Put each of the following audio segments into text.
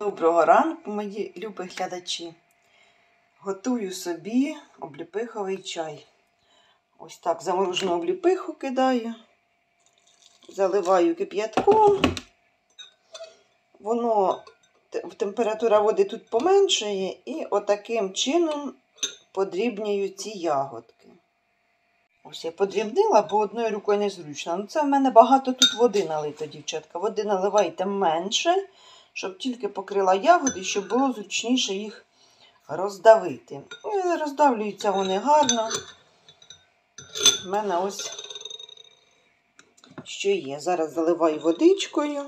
Доброго ранку, мої любі глядачі. Готую собі обліпиховий чай. Ось так заморожену обліпиху кидаю, заливаю кип'ятком. Температура води тут поменшує і отаким чином подрібнюю ці ягодки. Ось я подрібнила, бо одною рукою незручно. Ну, це в мене багато тут води налито, дівчатка. Води наливайте менше, щоб тільки покрила ягоди, щоб було зручніше їх роздавити. І роздавлюються вони гарно. У мене ось що є. Зараз заливаю водичкою.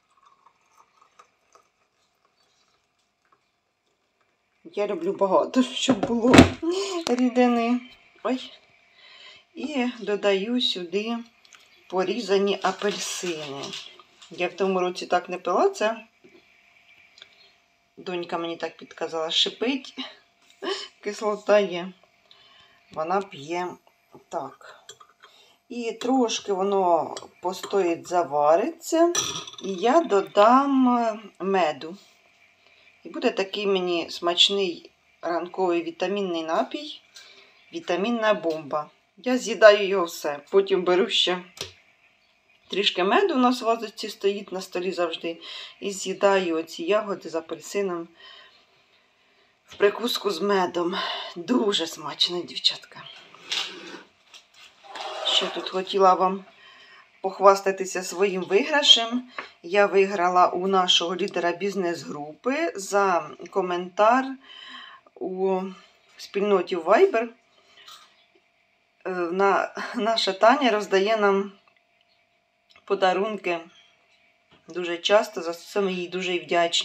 Я люблю багато, щоб було рідини. Ой. І додаю сюди порізані апельсини. Я в тому році так не пила, це донька мені так підказала, шипить, кислота є. Вона п'є так. І трошки воно постоїть, завариться, і я додам меду. І буде такий мені смачний ранковий вітамінний напій, вітамінна бомба. Я з'їдаю його все. Потім беру ще трішки меду, у нас в вазочці стоїть на столі завжди. І з'їдаю оці ягоди з апельсином в прикуску з медом. Дуже смачно, дівчатка. Ще тут хотіла вам похвастатися своїм виграшем. Я виграла у нашого лідера бізнес-групи за коментар у спільноті Viber. Наша Таня роздає нам подарунки дуже часто, за це ми їй дуже вдячні.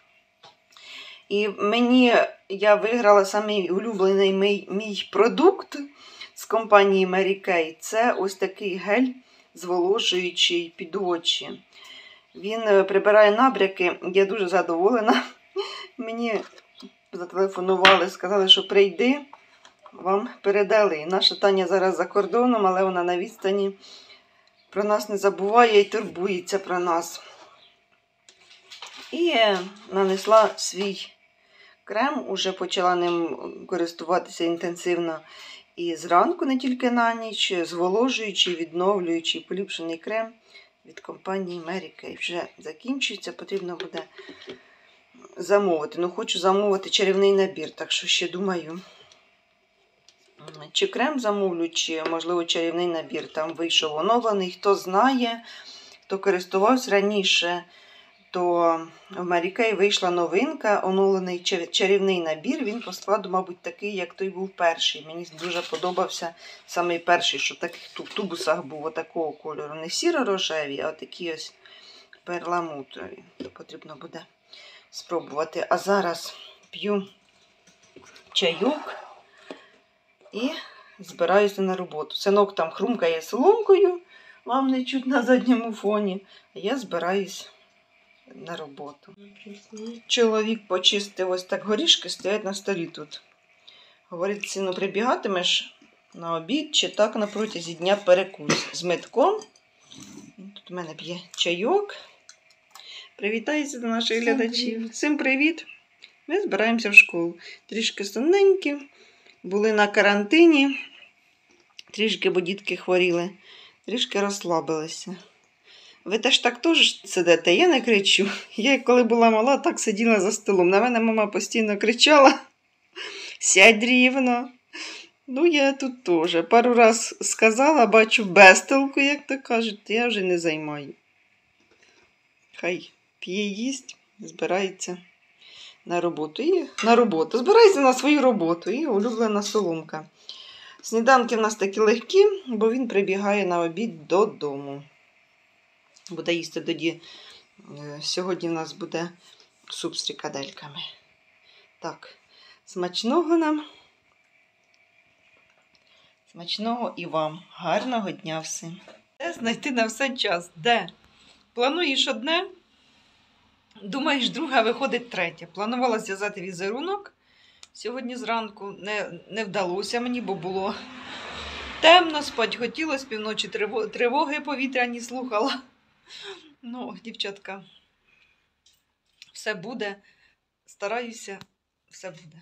І я виграла самий улюблений мій продукт з компанії Mary Kay. Це ось такий гель зволожуючий під очі. Він прибирає набряки, я дуже задоволена. Мені зателефонували, сказали, що прийди. Вам передали. Наша Таня зараз за кордоном, але вона на відстані про нас не забуває і турбується про нас. І нанесла свій крем, уже почала ним користуватися інтенсивно. І зранку, не тільки на ніч, зволожуючий, відновлюючий, поліпшений крем від компанії Mary Kay. Вже закінчується, потрібно буде замовити. Ну, хочу замовити чарівний набір, так що ще думаю. Чи крем замовлю, чи, можливо, чарівний набір. Там вийшов оновлений. Хто знає, хто користувався раніше, то в Mary Kay вийшла новинка, оновлений чарівний набір. Він по складу, мабуть, такий, як той був перший. Мені дуже подобався самий перший, що в таких тубусах був отакого кольору. Не сіро-рожеві, а такі ось перламутрові. Потрібно буде спробувати. А зараз п'ю чайок. І збираюся на роботу. Синок там хрумкає соломкою, вам не чуть на задньому фоні. А я збираюсь на роботу. Чоловік почистив ось так горішки, стоять на столі тут. Говорить, сину, прибігатимеш на обід чи так на протязі дня перекус з медком. Тут у мене п'є чайок. Привітаюся до наших глядачів. Всім привіт! Ми збираємося в школу. Трішки сонненькі. Були на карантині, трішки, бо дітки хворіли, трішки розслабилися. Ви теж так теж сидите? Я не кричу. Я, коли була мала, так сиділа за столом. На мене мама постійно кричала: сядь рівно. Ну, я тут теж. Пару раз сказала, бачу без толку, як то кажуть, я вже не займаю. Хай п'є, їсть, збирається на роботу. Збирається на свою роботу. І улюблена соломка. Сніданки в нас такі легкі, бо він прибігає на обід додому. Буде їсти тоді. Сьогодні в нас буде суп з фрикадельками. Так, смачного нам. Смачного і вам. Гарного дня всім. Де знайти на все час? Де? Плануєш одне? Думаєш, друга, виходить третя. Планувала зв'язати візерунок. Сьогодні зранку не вдалося мені, бо було темно, спать хотілося, півночі тривоги повітряні слухала. Ну, дівчатка, все буде. Стараюся, все буде.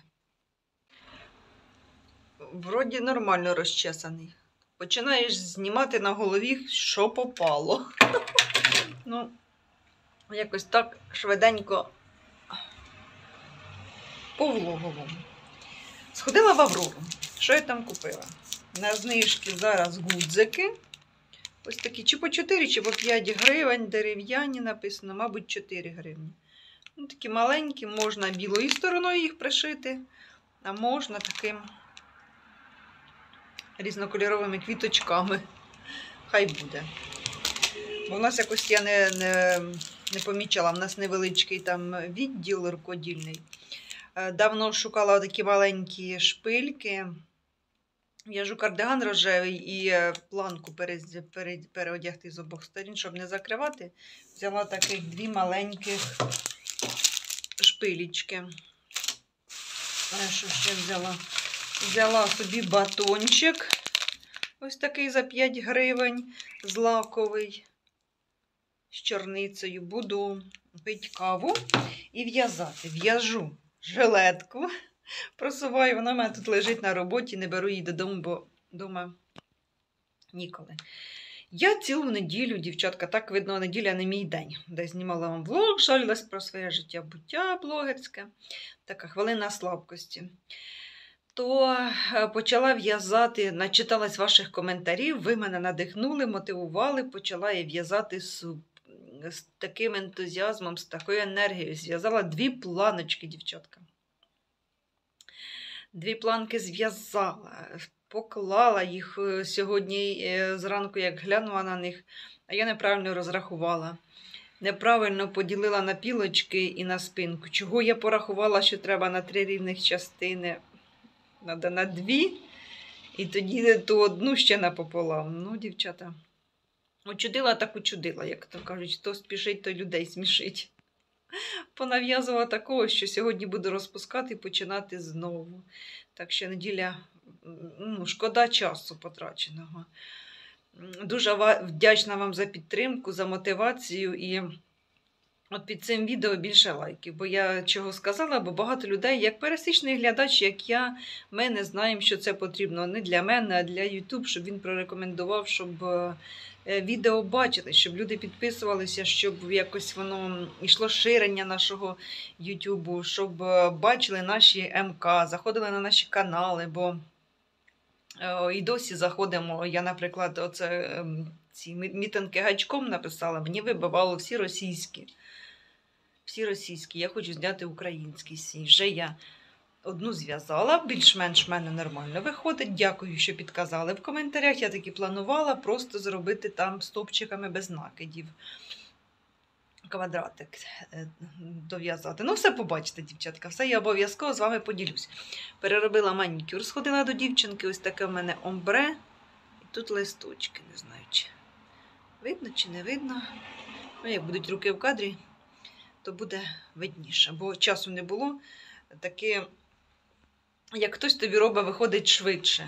Вроді нормально розчесаний. Починаєш знімати на голові, що попало. Ну, якось так швиденько по влоговому. Сходила в Аврору. Що я там купила? На знижки зараз гудзики. Ось такі, чи по 4, чи по 5 гривень, дерев'яні написано, мабуть, 4 гривні. Ну, такі маленькі, можна білою стороною їх пришити, а можна таким різнокольоровими квіточками. Хай буде. Бо в нас якось я не помічала, в нас невеличкий там відділ рукодільний. Давно шукала такі маленькі шпильки. В'яжу кардиган рожевий і планку переодягти з обох сторін, щоб не закривати. Взяла таких 2 маленьких шпилічки. Що ще взяла? Взяла собі батончик. Ось такий за 5 гривень, злаковий, з чорницею. Буду пити каву і в'язати. В'яжу жилетку. Просуваю, вона в мене тут лежить на роботі, не беру її додому, бо вдома ніколи. Я цілу неділю, дівчатка, так видно, неділя не мій день, де знімала вам влог, жалілась про своє життя-буття блогерське, така хвилина слабкості. То почала в'язати, начиталась ваших коментарів, ви мене надихнули, мотивували, почала я в'язати з таким ентузіазмом, з такою енергією. Зв'язала 2 планочки, дівчатка. 2 планки зв'язала, поклала їх сьогодні зранку, як глянула на них, а я неправильно розрахувала. Неправильно поділила на пілочки і на спинку. Чого я порахувала, що треба на 3 рівних частини? Треба на 2, і тоді ту одну ще напополам. Ну, дівчата, учудила так учудила, як то кажуть, хто спішить, то людей смішить. Понав'язувала такого, що сьогодні буду розпускати і починати знову. Так що неділя, ну, шкода часу потраченого. Дуже вдячна вам за підтримку, за мотивацію і от під цим відео більше лайків. Бо я чого сказала, бо багато людей, як пересічний глядач, як я, ми не знаємо, що це потрібно не для мене, а для YouTube, щоб він прорекомендував, щоб відео бачили, щоб люди підписувалися, щоб якось воно йшло ширення нашого YouTube, щоб бачили наші МК, заходили на наші канали, бо і досі заходимо. Я, наприклад, ці мітинги гачком написала, мені вибивало всі російські. Всі російські. Я хочу зняти український сій. Вже я одну зв'язала, більш-менш в мене нормально виходить. Дякую, що підказали в коментарях. Я таки планувала просто зробити там стовпчиками без накидів. Квадратик дов'язати. Ну, все побачите, дівчатка. Все я обов'язково з вами поділюсь. Переробила манікюр, сходила до дівчинки. Ось таке в мене омбре. І тут листочки, не знаю, чи видно, чи не видно. Ну, як будуть руки в кадрі, то буде видніше. Бо часу не було. Таке, як хтось тобі робить, виходить швидше.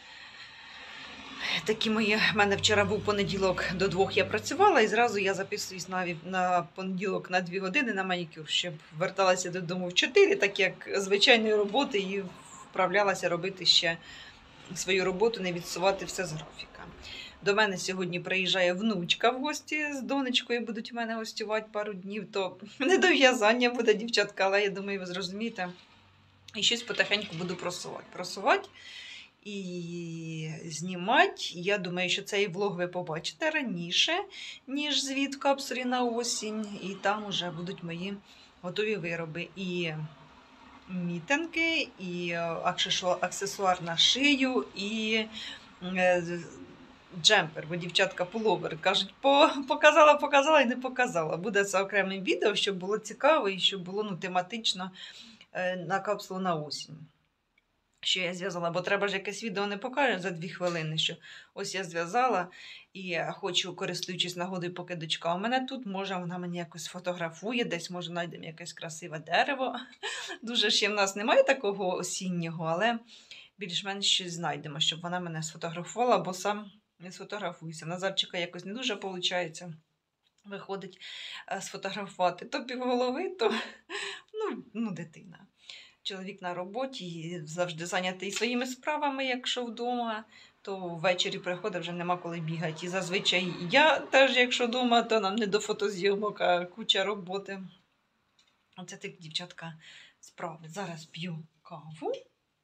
Такі мої, в мене вчора був понеділок до 2 я працювала, і зразу я записуюсь на понеділок на 2 години на манікюр, щоб верталася додому в 4, так як звичайної роботи, і вправлялася робити ще свою роботу, не відсувати все з графіка. До мене сьогодні приїжджає внучка в гості з донечкою, будуть у мене гостювати пару днів, то не до в'язання буде, дівчатка, але я думаю, ви зрозумієте. І щось потихеньку буду просувати і знімати. Я думаю, що цей влог ви побачите раніше, ніж звіт в капсулі на осінь. І там вже будуть мої готові вироби. І мітинги, і аксесуар на шию, і джемпер, бо дівчатка пуловер кажуть, показала і не показала. Буде це окремим відео, щоб було цікаво і щоб було тематично на капсулу на осінь. Що я зв'язала, бо треба ж якесь відео не покаже за 2 хвилини, що ось я зв'язала і хочу, користуючись нагодою, поки дочка у мене тут, може вона мені якось фотографує, десь, може, знайдемо якесь красиве дерево. Дуже ще в нас немає такого осіннього, але більш-менш щось знайдемо, щоб вона мене сфотографувала, бо сам не сфотографуюся. Назарчика якось не дуже виходить. виходить сфотографувати. То півголови, то ну, дитина. Чоловік на роботі і завжди зайнятий своїми справами, якщо вдома, то ввечері приходить, вже нема коли бігати. І зазвичай я теж, якщо вдома, то нам не до фотозйомок, а куча роботи. Оце так, дівчатка, справи. Зараз п'ю каву.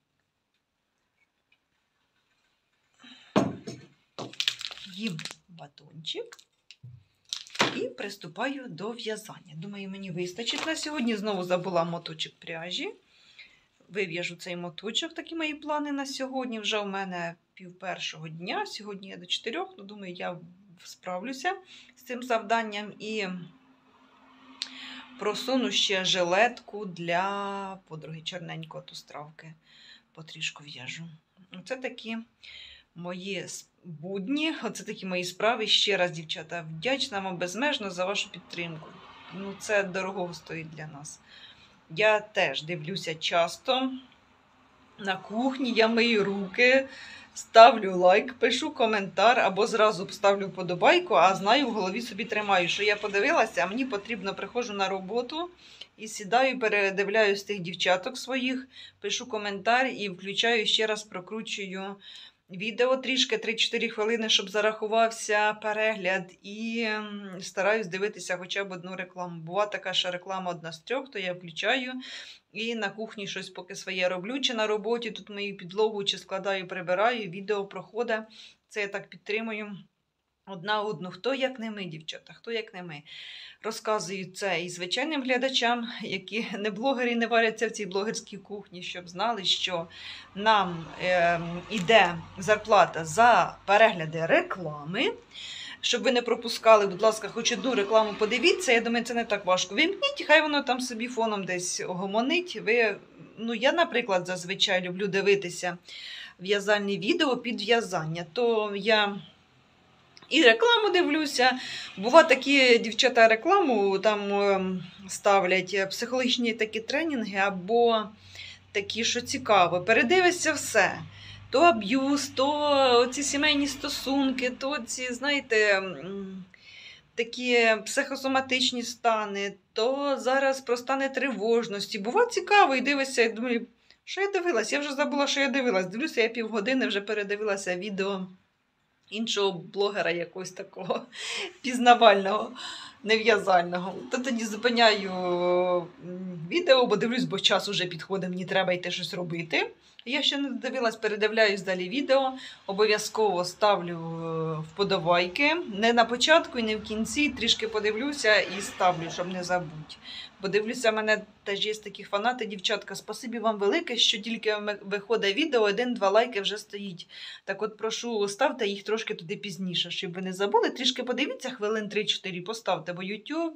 Їм батончик і приступаю до в'язання. Думаю, мені вистачить на сьогодні. Знову забула моточок пряжі. Вив'яжу цей моточок, такі мої плани на сьогодні. Вже у мене 12:30 дня, сьогодні я до 4, ну, думаю, я справлюся з цим завданням і просуну ще жилетку для подруги чорненького тустравки. Потрішку в'яжу. Оце такі мої будні, оце такі мої справи. Ще раз, дівчата, вдячна вам безмежно за вашу підтримку. Ну, це дорого стоїть для нас. Я теж дивлюся часто на кухні, я мию руки, ставлю лайк, пишу коментар або зразу ставлю вподобайку, а знаю, в голові собі тримаю, що я подивилася, а мені потрібно, приходжу на роботу і сідаю, передивляюсь тих дівчаток своїх, пишу коментар і включаю ще раз, прокручую відео трішки, 3-4 хвилини, щоб зарахувався перегляд, і стараюсь дивитися хоча б одну рекламу. Буває така, що реклама одна з 3, то я включаю і на кухні щось поки своє роблю, чи на роботі, тут мою підлогу, чи складаю, прибираю, відео проходить. Це я так підтримую одна одну. Хто як не ми, дівчата, хто як не ми. Розказую це і звичайним глядачам, які не блогери, не варяться в цій блогерській кухні, щоб знали, що нам іде зарплата за перегляди реклами. Щоб ви не пропускали, будь ласка, хоч одну рекламу подивіться. Я думаю, це не так важко. Вимкніть, хай воно там собі фоном десь гомонить. Я, наприклад, зазвичай люблю дивитися в'язальні відео під в'язання. То я і рекламу дивлюся. Бува такі, дівчата, рекламу там ставлять психологічні такі тренінги або такі, що цікаво. Передивишся все. То аб'юз, то ці сімейні стосунки, то ці, знаєте, такі психосоматичні стани, то зараз про стани тривожності. Буває цікаво, і дивишся, і думаю, що я дивилась? Я вже забула, що я дивилась. Дивлюся, я півгодини вже передивилася відео іншого блогера якогось такого пізнавального, нев'язального. То тоді зупиняю відео, бо дивлюсь, бо час уже підходить, мені треба йти щось робити. Я ще не дивилась, передивляюсь далі відео, обов'язково ставлю вподобайки. Не на початку і не в кінці, трішки подивлюся і ставлю, щоб не забути. Бо дивлюся, в мене теж є такі фанати, дівчатка, спасибі вам велике, що тільки виходить відео, 1-2 лайки вже стоїть. Так от прошу, ставте їх трошки туди пізніше, щоб ви не забули. Трішки подивіться, хвилин 3-4 поставте, бо YouTube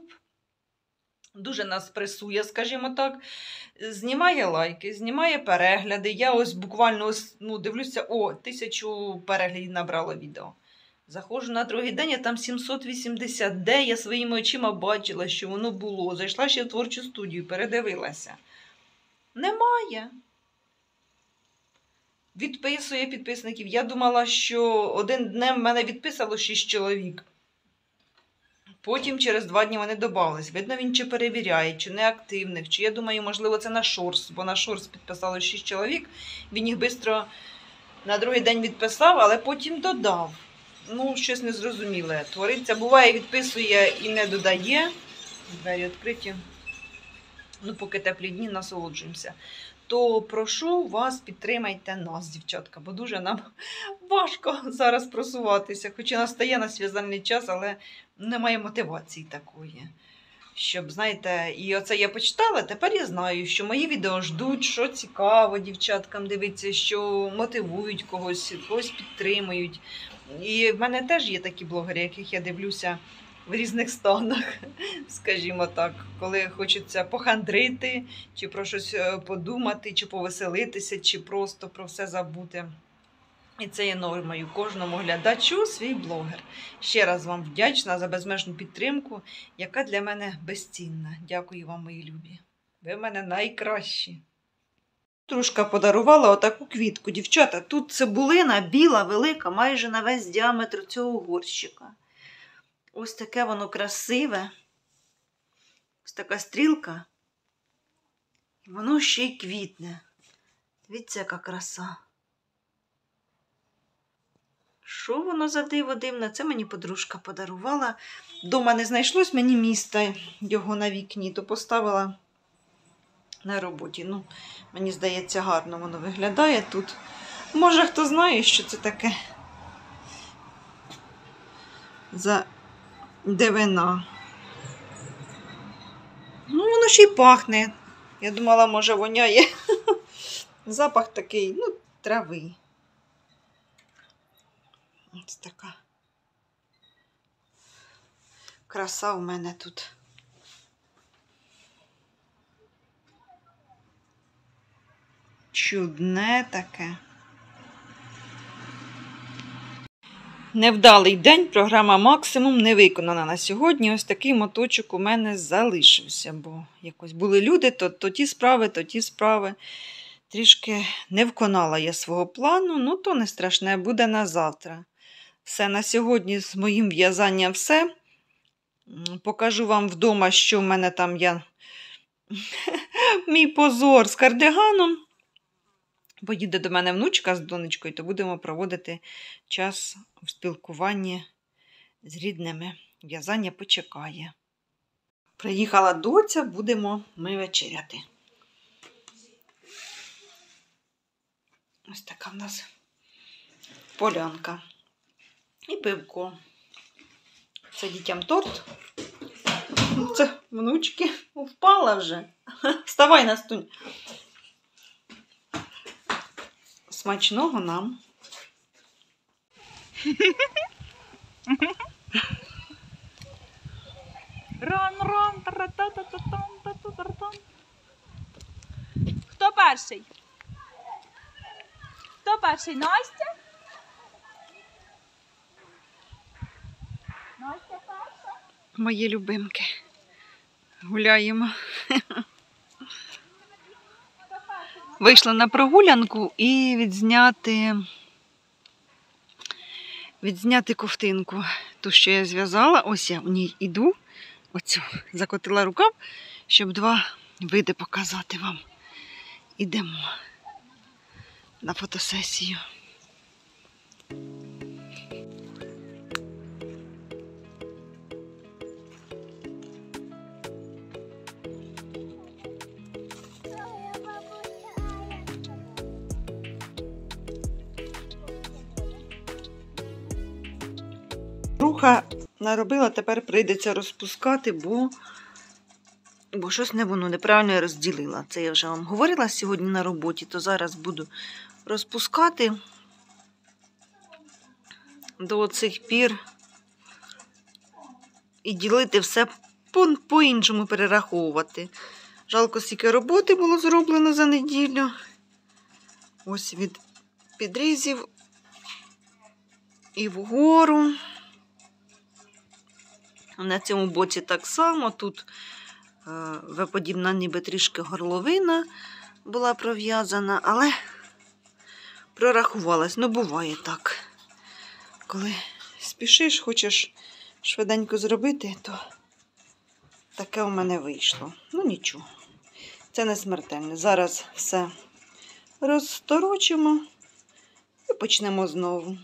дуже нас пресує, скажімо так. Знімає лайки, знімає перегляди. Я ось буквально дивлюся, 1000 переглядів набрало відео. Заходжу на другий день, а там 780. Де я своїми очима бачила, що воно було. Зайшла ще в творчу студію, передивилася. Немає. Відписує підписників. Я думала, що один днем мене відписало 6 чоловік. Потім через 2 дні вони додавались. Видно, він чи перевіряє, чи не активних, чи я думаю, можливо, це на Шорс, бо на Шорс підписало 6 чоловік. Він їх швидко на другий день відписав, але потім додав. Щось незрозуміле твориться. Буває, відписує і не додає. Двері відкриті. Поки теплі дні, насолоджуємося. То прошу вас, підтримайте нас, дівчатка, бо дуже нам важко зараз просуватися. Хоч і настає на в'язальний час, але немає мотивації такої. Щоб, знаєте, і оце я почитала, тепер я знаю, що мої відео ждуть, що цікаво дівчаткам дивитися, що мотивують когось підтримують. І в мене теж є такі блогери, яких я дивлюся в різних станах, скажімо так, коли хочеться похандрити, чи про щось подумати, чи повеселитися, чи просто про все забути. І це є нормою кожному глядачу свій блогер. Ще раз вам вдячна за безмежну підтримку, яка для мене безцінна. Дякую вам, мої любі. Ви в мене найкращі. Подружка подарувала отаку квітку. Дівчата, тут цибулина біла, велика, майже на весь діаметр цього горщика. Ось таке воно красиве. Ось така стрілка. І воно ще й квітне. Дивіться, яка краса. Що воно за диво дивне? Це мені подружка подарувала. Дома не знайшлось мені місця його на вікні, то поставила на роботі. Ну, мені здається, гарно воно виглядає тут. Може, хто знає, що це таке за дивина. Ну, воно ще й пахне. Я думала, може, воняє. Запах такий, ну, трави. Ось така краса в мене тут. Чудне таке. Невдалий день, програма «Максимум» не виконана на сьогодні. Ось такий моточок у мене залишився, бо якось були люди, то ті справи, то ті справи. Трішки не виконала я свого плану, ну то не страшне, буде на завтра. Все, на сьогодні з моїм в'язанням все. Покажу вам вдома, що в мене там мій позор з кардиганом. Поїде до мене внучка з донечкою, то будемо проводити час в спілкуванні з рідними. В'язання почекає. Приїхала доця, будемо ми вечеряти. Ось така в нас полянка. І пивко. Це дітям торт. Це внучки. Впала вже. Вставай, Настунь. Смачного нам. Ран-ран, тара-та-та-та-там-та-та-та-там. Хто перший? Хто перший? Настя? Настя перша? Мої любимки. Гуляємо. Вийшла на прогулянку і відзняти ковтинку. Ту, що я зв'язала, ось я в ній іду. Оцю закотила рукав, щоб два види показати вам. Ідемо на фотосесію. Руха наробила, тепер прийдеться розпускати, бо щось воно неправильно розділила. Це я вже вам говорила сьогодні на роботі, то зараз буду розпускати до цих пір і ділити все по-іншому, перераховувати. Жалко, скільки роботи було зроблено за неділю. Ось від підрізів і вгору. На цьому боці так само. Тут веподібна ніби трішки горловина була пров'язана, але прорахувалась. Ну, буває так. Коли спішиш, хочеш швиденько зробити, то таке у мене вийшло. Ну, нічого. Це не смертельне. Зараз все розторочимо і почнемо знову.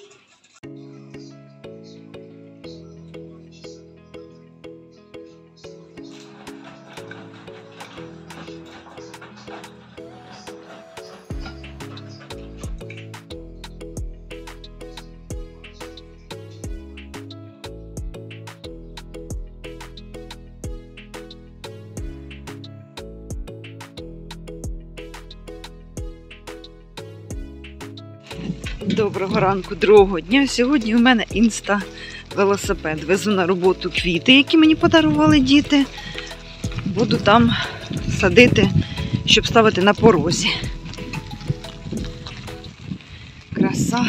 Доброго ранку, другого дня. Сьогодні у мене інста-велосипед. Везу на роботу квіти, які мені подарували діти. Буду там садити, щоб ставити на порозі. Краса.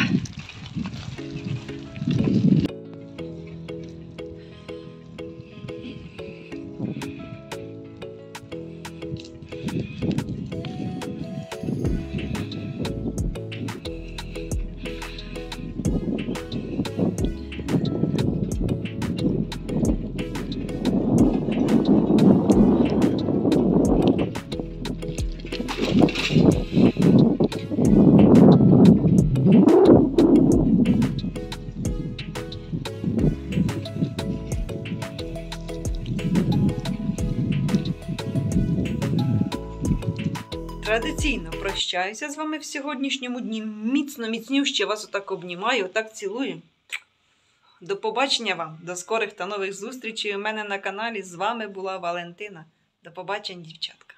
Традиційно прощаюся з вами в сьогоднішньому дні. Міцно, міцнюще вас отак обнімаю, отак цілую. До побачення вам, до скорих та нових зустрічей у мене на каналі. З вами була Валентина. До побачення, дівчатка.